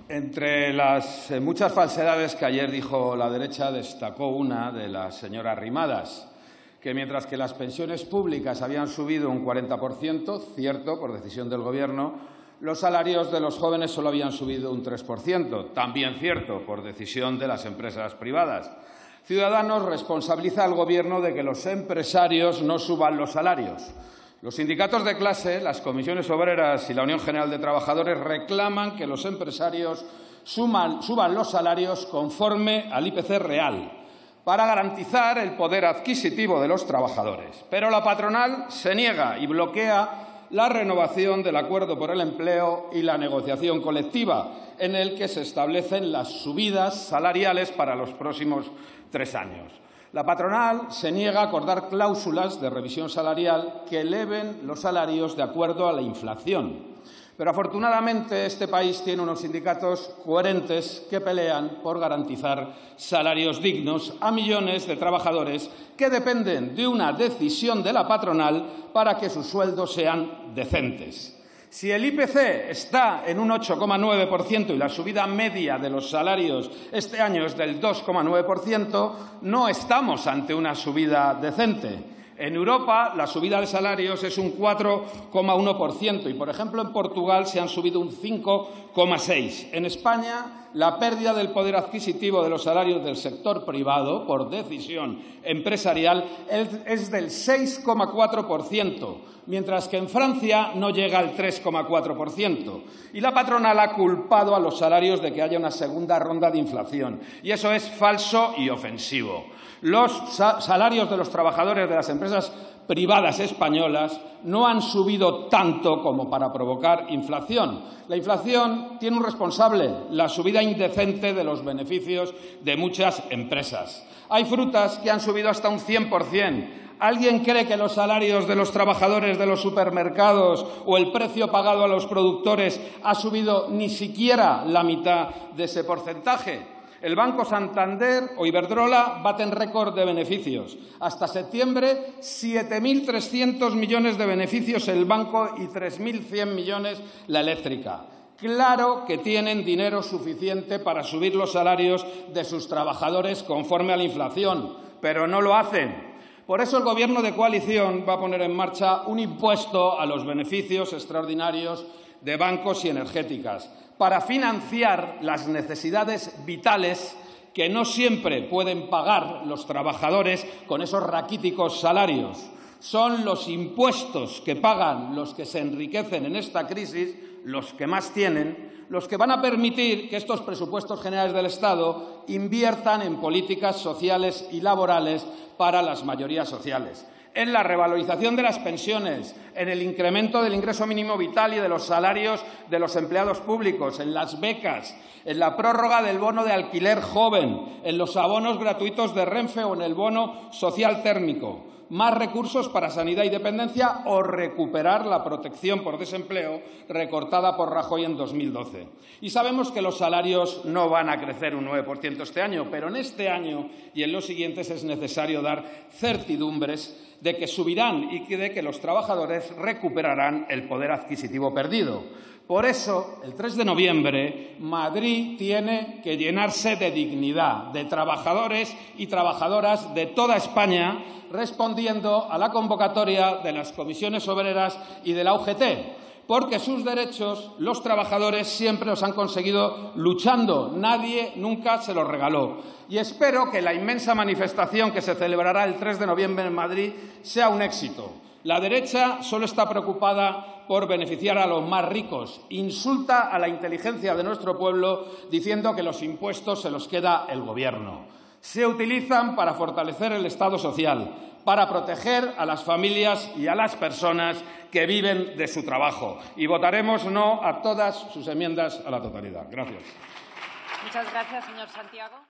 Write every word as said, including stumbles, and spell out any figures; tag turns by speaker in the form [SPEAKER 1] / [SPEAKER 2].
[SPEAKER 1] Entre las muchas falsedades que ayer dijo la derecha, destacó una de la señora Arrimadas, que mientras que las pensiones públicas habían subido un cuarenta por ciento, cierto, por decisión del Gobierno, los salarios de los jóvenes solo habían subido un tres por ciento, también cierto, por decisión de las empresas privadas. Ciudadanos responsabiliza al Gobierno de que los empresarios no suban los salarios. Los sindicatos de clase, las comisiones obreras y la Unión General de Trabajadores reclaman que los empresarios suman, suban los salarios conforme al I P C real, para garantizar el poder adquisitivo de los trabajadores. Pero la patronal se niega y bloquea la renovación del acuerdo por el empleo y la negociación colectiva, en el que se establecen las subidas salariales para los próximos tres años. La patronal se niega a acordar cláusulas de revisión salarial que eleven los salarios de acuerdo a la inflación. Pero, afortunadamente, este país tiene unos sindicatos coherentes que pelean por garantizar salarios dignos a millones de trabajadores que dependen de una decisión de la patronal para que sus sueldos sean decentes. Si el I P C está en un ocho coma nueve por ciento y la subida media de los salarios este año es del dos coma nueve por ciento, no estamos ante una subida decente. En Europa, la subida de salarios es un cuatro coma uno por ciento y, por ejemplo, en Portugal se han subido un cinco coma seis por ciento. En España, la pérdida del poder adquisitivo de los salarios del sector privado, por decisión empresarial, es del seis coma cuatro por ciento, mientras que en Francia no llega al tres coma cuatro por ciento. Y la patronal ha culpado a los salarios de que haya una segunda ronda de inflación. Y eso es falso y ofensivo. Los salarios de los trabajadores de las empresas privadas españolas no han subido tanto como para provocar inflación. La inflación tiene un responsable, la subida indecente de los beneficios de muchas empresas. Hay frutas que han subido hasta un cien por ciento. ¿Alguien cree que los salarios de los trabajadores de los supermercados o el precio pagado a los productores ha subido ni siquiera la mitad de ese porcentaje? El Banco Santander o Iberdrola baten récord de beneficios. Hasta septiembre, siete mil trescientos millones de beneficios el banco y tres mil cien millones la eléctrica. Claro que tienen dinero suficiente para subir los salarios de sus trabajadores conforme a la inflación, pero no lo hacen. Por eso el Gobierno de coalición va a poner en marcha un impuesto a los beneficios extraordinarios de bancos y energéticas, para financiar las necesidades vitales que no siempre pueden pagar los trabajadores con esos raquíticos salarios. Son los impuestos que pagan los que se enriquecen en esta crisis, los que más tienen, los que van a permitir que estos presupuestos generales del Estado inviertan en políticas sociales y laborales para las mayorías sociales, en la revalorización de las pensiones, en el incremento del ingreso mínimo vital y de los salarios de los empleados públicos, en las becas, en la prórroga del bono de alquiler joven, en los abonos gratuitos de Renfe o en el bono social térmico. Más recursos para sanidad y dependencia o recuperar la protección por desempleo recortada por Rajoy en dos mil doce. Y sabemos que los salarios no van a crecer un nueve por ciento este año, pero en este año y en los siguientes es necesario dar certidumbres de que subirán y de que los trabajadores recuperarán el poder adquisitivo perdido. Por eso, el tres de noviembre, Madrid tiene que llenarse de dignidad, de trabajadores y trabajadoras de toda España, respondiendo a la convocatoria de las comisiones obreras y de la U G T, porque sus derechos los trabajadores siempre los han conseguido luchando. Nadie nunca se los regaló. Y espero que la inmensa manifestación que se celebrará el tres de noviembre en Madrid sea un éxito. La derecha solo está preocupada por beneficiar a los más ricos. Insulta a la inteligencia de nuestro pueblo diciendo que los impuestos se los queda el Gobierno. Se utilizan para fortalecer el Estado social, para proteger a las familias y a las personas que viven de su trabajo. Y votaremos no a todas sus enmiendas a la totalidad. Gracias.
[SPEAKER 2] Muchas gracias, señor Santiago.